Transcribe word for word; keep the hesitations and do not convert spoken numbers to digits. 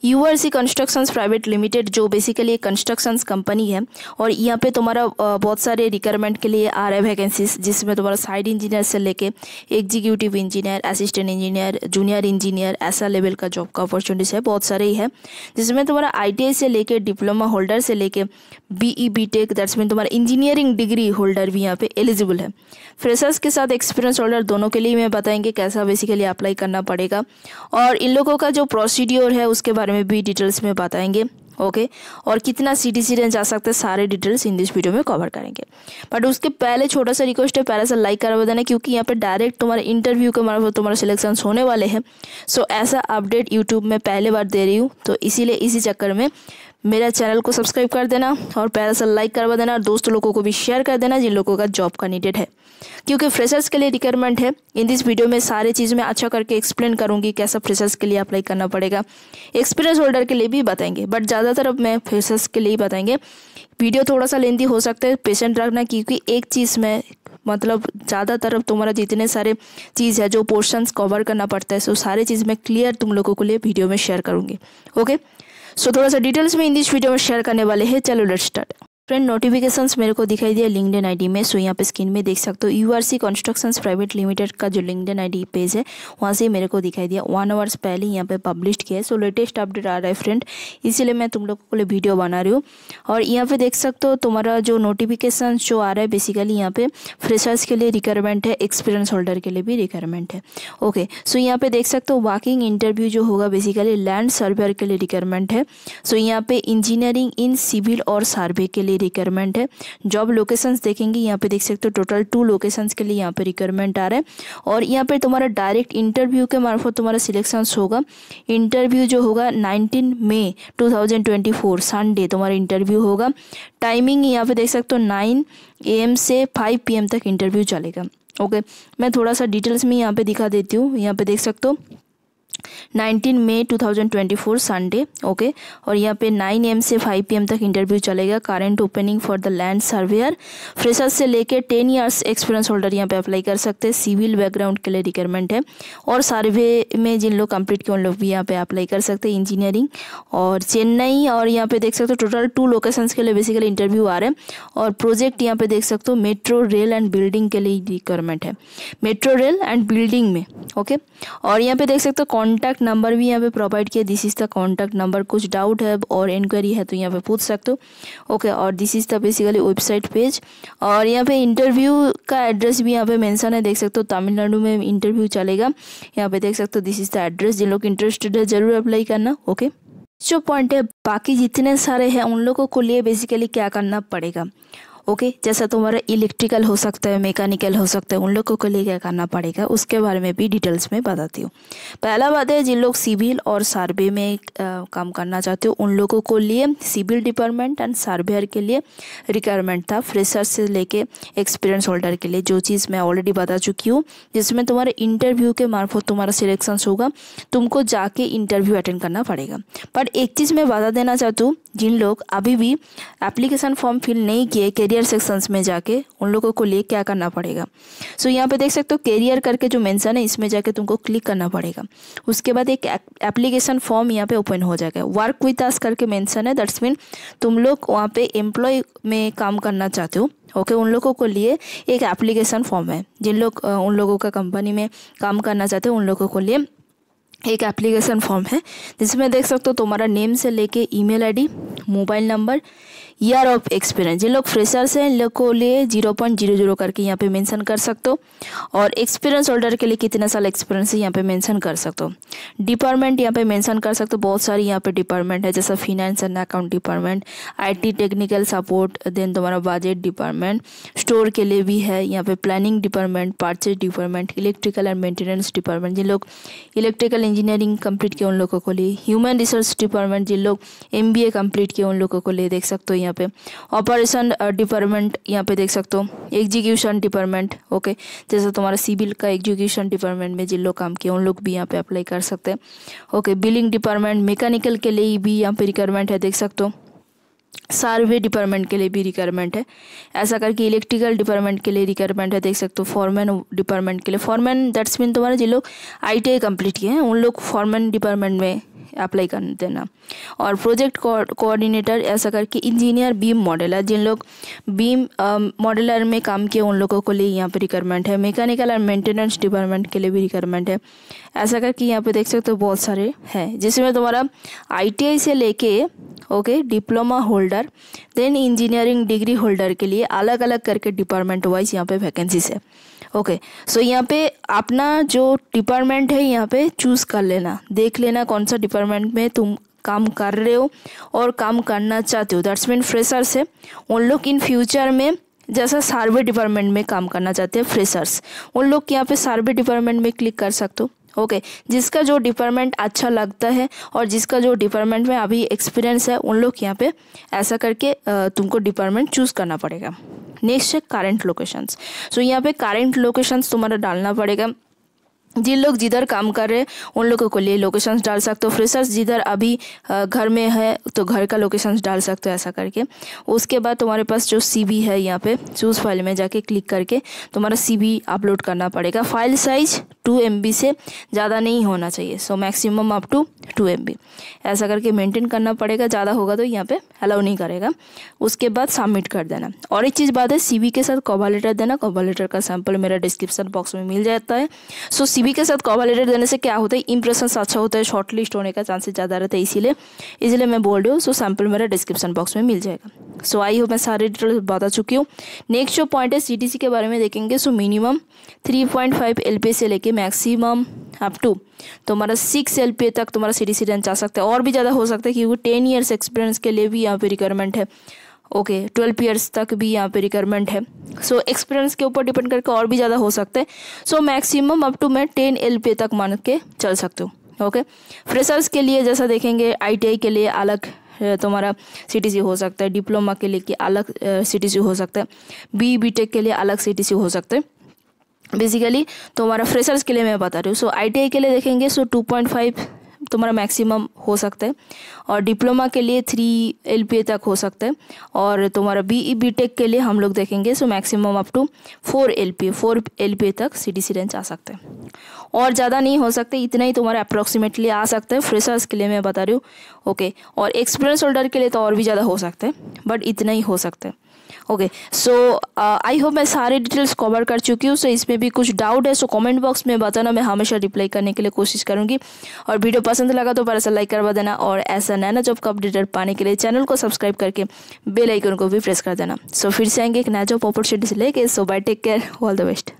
यूआरसी constructions private limited जो basically एक constructions company है और यहाँ पे तुम्हारा बहुत सारे रिक्वायरमेंट के लिए आ रहे हैं वैकेंसीज, जिसमें तुम्हारा साइड इंजीनियर से लेके executive engineer, assistant engineer, junior engineer, ऐसा लेवल का जॉब का अपॉर्चुनिटीज है, बहुत सारे ही है। जिसमें तुम्हारा आईटीआई से लेके डिप्लोमा होल्डर से लेके बीई बीटेक दैट्स मीन तुम्हारा इंजीनियरिंग डिग्री होल्डर भी यहाँ पे एलिजिबल है। फ्रेशर्स के साथ एक्सपीरियंस होल्डर दोनों के लिए मैं बताएंगे कैसा बेसिकली अप्लाई करना पड़ेगा और इन लोगों का जो प्रोसीड्योर है उसके बारे में भी डिटेल्स में बताएंगे। Okay okay? और कितना सीटीसी रेंज आ सकता है, सारे डिटेल्स इन दिस वीडियो में कवर करेंगे। बट उसके पहले छोटा सा रिक्वेस्ट है, पहले से लाइक करवा देना क्योंकि यहाँ पे डायरेक्ट तुम्हारे इंटरव्यू के मार्फत तुम्हारा सिलेक्शन होने वाले हैं। सो ऐसा अपडेट यूट्यूब में पहले बार दे रही हूँ, तो इसीलिए इसी चक्कर में मेरा चैनल को सब्सक्राइब कर देना और पहले से लाइक करवा देना और दोस्त लोगों को भी शेयर कर देना जिन लोगों का जॉब का नीडेड है, क्योंकि फ्रेशर्स के लिए रिक्वायरमेंट है। इन दिस वीडियो में सारे चीज़ में अच्छा करके एक्सप्लेन करूंगी कैसा फ्रेशर्स के लिए अप्लाई करना पड़ेगा, एक्सपीरियंस होल्डर के लिए भी बताएंगे, बट ज़्यादातर अब मैं फ्रेशर्स के लिए ही बताएंगे। वीडियो थोड़ा सा लेंथी हो सकता है, पेशेंट रखना, क्योंकि एक चीज़ में मतलब ज़्यादातर अब तुम्हारा जितने सारे चीज़ है जो पोर्शंस कवर करना पड़ता है, सो सारे चीज़ मैं क्लियर तुम लोगों के लिए वीडियो में शेयर करूँगी। ओके, सो थोड़ा सा डिटेल्स में इन दिस वीडियो में शेयर करने वाले हैं। चलो लेट्स स्टार्ट। फ्रेंड, नोटिफिकेशंस मेरे को दिखाई दिया लिंक्डइन आईडी में। सो यहाँ पे स्क्रीन में देख सकते हो यूआरसी कंस्ट्रक्शंस प्राइवेट लिमिटेड का जो लिंक्डइन आईडी पेज है वहाँ से मेरे को दिखाई दिया। वन आवर्स पहले यहाँ पे पब्लिश किया है। सो लेटेस्ट अपडेट आ रहा है फ्रेंड, इसीलिए मैं तुम लोगों के लिए वीडियो बना रही हूँ। और यहाँ पे देख सकते हो तुम्हारा जो नोटिफिकेशन जो आ रहा है बेसिकली यहाँ पे फ्रेशर्स के लिए रिक्वायरमेंट है, एक्सपीरियंस होल्डर के लिए भी रिक्वायरमेंट है। ओके, सो यहाँ पे देख सकते हो वॉकिंग इंटरव्यू जो होगा बेसिकली लैंड सर्वेयर के लिए रिक्वायरमेंट है। सो यहाँ पे इंजीनियरिंग इन सिविल और सर्वे के लिए रिक्वायरमेंट है। जॉब लोकेशंस देखेंगे यहाँ पे देख सकते हो टोटल टू लोकेशंस के लिए यहाँ पे रिक्वायरमेंट आ रहा है और यहाँ पे तुम्हारा डायरेक्ट इंटरव्यू के मार्फत तुम्हारा सिलेक्शन होगा। इंटरव्यू जो होगा nineteen May two thousand twenty four Sunday तुम्हारा इंटरव्यू होगा। टाइमिंग यहाँ पे देख सकते हो नाइन ए एम से फाइव पी एम तक इंटरव्यू चलेगा। ओके, मैं थोड़ा सा डिटेल्स में यहाँ पे दिखा देती हूँ। यहाँ पे देख सकते हो nineteen May two thousand twenty four Sunday. Okay, और यहाँ पे नाइन एम से फाइव पी एम तक इंटरव्यू चलेगा। Current opening for the land surveyor, freshers से लेके टेन इयर्स एक्सपीरियंस होल्डर यहाँ पे अप्लाई कर सकते हैं। सिविल बैकग्राउंड के लिए रिक्वायरमेंट है और सर्वे में जिन लोग कंप्लीट किए उन लोग भी यहाँ पे अप्लाई कर सकते हैं। इंजीनियरिंग और चेन्नई और यहाँ पे देख सकते हो टोटल टू लोकेशंस के लिए बेसिकली इंटरव्यू आ रहे हैं और प्रोजेक्ट यहाँ पे देख सकते हो मेट्रो रेल एंड बिल्डिंग के लिए रिक्वायरमेंट है, मेट्रो रेल एंड बिल्डिंग में। ओके, और यहाँ पे देख सकते हो कॉन्टैक्ट नंबर भी यहाँ पे प्रोवाइड किया। This is the contact number, कुछ डाउट है और इंक्वायरी है तो यहाँ पे पूछ सकते हो। ओके, और this is the basically website page और यहाँ पे इंटरव्यू का एड्रेस भी यहाँ पे मेंशन है, देख सकते हो तमिलनाडु में इंटरव्यू चलेगा। यहाँ पे देख सकते हो दिस इज द एड्रेस, जिन लोग इंटरेस्टेड है जरूर अप्लाई करना। ओके, जो पॉइंट है बाकी जितने सारे हैं उन लोगों को लिए बेसिकली क्या करना पड़ेगा। ओके okay, जैसा तुम्हारा इलेक्ट्रिकल हो सकता है, मैकेनिकल हो सकता है, उन लोगों को लिए क्या करना पड़ेगा उसके बारे में भी डिटेल्स में बताती हूँ। पहला बात है जिन लोग सिविल और सर्वे में आ, काम करना चाहते हो उन लोगों को लिए सिविल डिपार्टमेंट एंड सर्वेयर के लिए रिक्वायरमेंट था। फ्रेशर से लेके एक्सपीरियंस होल्डर के लिए जो चीज़ मैं ऑलरेडी बता चुकी हूँ, जिसमें तुम्हारे इंटरव्यू के मार्फत तुम्हारा सिलेक्शन होगा, तुमको जाके इंटरव्यू अटेंड करना पड़ेगा। बट एक चीज़ मैं बता देना चाहती हूँ, जिन लोग अभी भी एप्लीकेशन फॉर्म फिल नहीं किए कैरियर सेक्शंस में जाके उन लोगों को लिए क्या करना पड़ेगा। सो so, यहाँ पे देख सकते हो कैरियर करके जो मेंशन है इसमें जाके तुमको क्लिक करना पड़ेगा। उसके बाद एक एप्लीकेशन फॉर्म यहाँ पे ओपन हो जाएगा। वर्क विद अस करके मेंशन है, दैट्स मीन तुम लोग वहाँ पे एम्प्लॉय में काम करना चाहते हो। ओके okay, उन लोगों को लिए एक एप्लीकेशन फॉर्म है। जिन लोग उन लोगों का कंपनी में काम करना चाहते हो उन लोगों को लिए एक एप्लीकेशन फॉर्म है, जिसमें देख सकते हो तुम्हारा नेम से लेके email ID, mobile number, year of experience. जिन लोग फ्रेशर्स हैं इन लोग को लिए जीरो पॉइंट जीरो जीरो करके यहाँ पे मेंशन कर सकते हो और एक्सपीरियंस होल्डर के लिए कितना साल एक्सपीरियंस है यहाँ पे मेंशन कर सकते हो। डिपार्टमेंट यहाँ पे मेंशन कर सकते हो, बहुत सारी यहाँ पे डिपार्टमेंट है जैसा finance and account department, IT technical support, then तुम्हारा बजट डिपार्टमेंट, स्टोर के लिए भी है यहाँ पे, planning department, purchase department, electrical and maintenance department जिन लोग इलेक्ट्रिकल इंजीनियरिंग कंप्लीट किए उन लोगों को लिए, ह्यूमन रिसोर्स डिपार्टमेंट जिन लोग एम बी ए कम्प्लीट किए उन लोगों को लिए देख सकते हो। यहाँ पे ऑपरेशन डिपार्टमेंट यहाँ पे देख सकते हो, एग्जीक्यूशन डिपार्टमेंट। ओके, जैसे तुम्हारा सिविल का एग्जीक्यूशन डिपार्टमेंट में जिन लोग काम किए उन लोग भी यहाँ पे अप्लाई कर सकते हैं। ओके, बिलिंग डिपार्टमेंट, मैकेनिकल के लिए भी यहाँ पे रिक्वायरमेंट है देख सकते हो। सर्वे डिपार्टमेंट के लिए भी रिक्वायरमेंट है, ऐसा करके इलेक्ट्रिकल डिपार्टमेंट के लिए रिक्वायरमेंट है देख सकते हो। फॉरमैन डिपार्टमेंट के लिए, फॉरमैन दैट्स मीन तुम्हारे जिन लोग आई टी आई कम्प्लीट किए हैं उन लोग फॉरमैन डिपार्टमेंट में अप्लाई कर देना। और प्रोजेक्ट कोऑर्डिनेटर ऐसा करके इंजीनियर बीम मॉडलर, जिन लोग बीम मॉडलर में काम किए उन लोगों को लिए यहाँ पे रिक्वायरमेंट है। मैकेनिकल और मेंटेनेंस डिपार्टमेंट के लिए भी रिक्वायरमेंट है। ऐसा करके यहाँ पे देख सकते हो बहुत सारे हैं, जिसमें तुम्हारा आईटीआई से लेके okay diploma holder then engineering degree holder के लिए अलग अलग करके डिपार्टमेंट वाइज यहाँ पे वैकेंसीज है। ओके सो यहाँ पे अपना जो डिपार्टमेंट है यहाँ पे चूज़ कर लेना, देख लेना कौन सा डिपार्टमेंट में तुम काम कर रहे हो और काम करना चाहते हो। दैट्स मीन फ्रेशर्स है उन लोग इन फ्यूचर में जैसा सर्वे डिपार्टमेंट में काम करना चाहते हैं फ्रेशर्स, उन लोग यहाँ पे सर्वे डिपार्टमेंट में क्लिक कर सकते हो। ओके okay, जिसका जो डिपार्टमेंट अच्छा लगता है और जिसका जो डिपार्टमेंट में अभी एक्सपीरियंस है उन लोग यहाँ पे ऐसा करके तुमको डिपार्टमेंट चूज़ करना पड़ेगा। नेक्स्ट है करंट लोकेशंस। सो यहाँ पे करंट लोकेशंस तुम्हारा डालना पड़ेगा। जिन लोग जिधर काम कर रहे हैं उन लोगों को लिए लोकेशंस डाल सकते हो। फ्रेशर्स जिधर अभी घर में है तो घर का लोकेशंस डाल सकते हो ऐसा करके। उसके बाद तुम्हारे पास जो सीवी है यहाँ पे चूज़ फाइल में जाके क्लिक करके तुम्हारा सीवी अपलोड करना पड़ेगा। File size two M B से ज़्यादा नहीं होना चाहिए, so maximum up to two M B ऐसा करके मेंटेन करना पड़ेगा। ज़्यादा होगा तो यहाँ पे अलाउ नहीं करेगा। उसके बाद सबमिट कर देना। और एक चीज़ बात है, सीवी के साथ कवर लेटर देना। कवर लेटर का सैंपल मेरा डिस्क्रिप्शन बॉक्स में मिल जाता है। सो सीवी के साथ कवर लेटर देने से क्या होता है, इंप्रेशन अच्छा होता है, शॉर्ट लिस्ट होने का चांसेस ज़्यादा रहता है, इसीलिए इसीलिए मैं बोल रही हूँ। सो सैंपल मेरा डिस्क्रिप्शन बॉक्स में मिल जाएगा। सो आई होप मैं सारे डिटेल्स बता चुकी हूँ। नेक्स्ट जो पॉइंट है सीटीसी के बारे में देखेंगे। So minimum three point five LPA से लेके मैक्सिमम अप टू तुम्हारा सिक्स एलपीए तक तुम्हारा सीटीसी रैंक जा सकता है, और भी ज़्यादा हो सकता है क्योंकि टेन ईयर्स एक्सपीरियंस के लिए भी यहाँ पे रिक्वायरमेंट है। ओके ट्वेल्व ईयर्स तक भी यहाँ पे रिक्वायरमेंट है। सो so, एक्सपीरियंस के ऊपर डिपेंड करके और भी ज़्यादा हो सकता है। सो मैक्सिमम अप टू मैं टेन एलपीए तक मान के चल सकते हो। ओके फ्रेशर्स के लिए जैसा देखेंगे आईटीआई के लिए अलग तुम्हारा सीटीसी हो सकता है, डिप्लोमा के लिए कि अलग सीटीसी हो सकता है, बी बीटेक के लिए अलग सीटीसी हो सकता है। बेसिकली तुम्हारा फ्रेशर्स के लिए मैं बता रही हूँ। सो आईटीआई के लिए देखेंगे सो टू पॉइंट फाइव तुम्हारा मैक्सिमम हो सकता है, और डिप्लोमा के लिए थ्री एलपीए तक हो सकता है, और तुम्हारा बीई बीटेक के लिए हम लोग देखेंगे so maximum up to four LPA four LPA तक सीटीसी रेंज आ सकता है, और ज़्यादा नहीं हो सकते। इतना ही तुम्हारा अप्रॉक्सीमेटली आ सकता है फ्रेशर्स के लिए मैं बता रही हूँ। ओके और एक्सपीरियंस होल्डर के लिए तो और भी ज़्यादा हो सकता है, बट इतना ही हो सकता है। ओके सो आई होप मैं सारे डिटेल्स कवर कर चुकी हूँ। सो so, इसमें भी कुछ डाउट है सो कमेंट बॉक्स में बताना, मैं हमेशा रिप्लाई करने के लिए कोशिश करूँगी। और वीडियो पसंद लगा तो ऐसा लाइक करवा देना, और ऐसा नया जॉब का अपडेट पाने के लिए चैनल को सब्सक्राइब करके बेल आइकन को भी प्रेस कर देना। सो so, फिर से आएंगे एक नया जॉब अपॉर्चुनिटी से लेके। So bye, take care, all the best.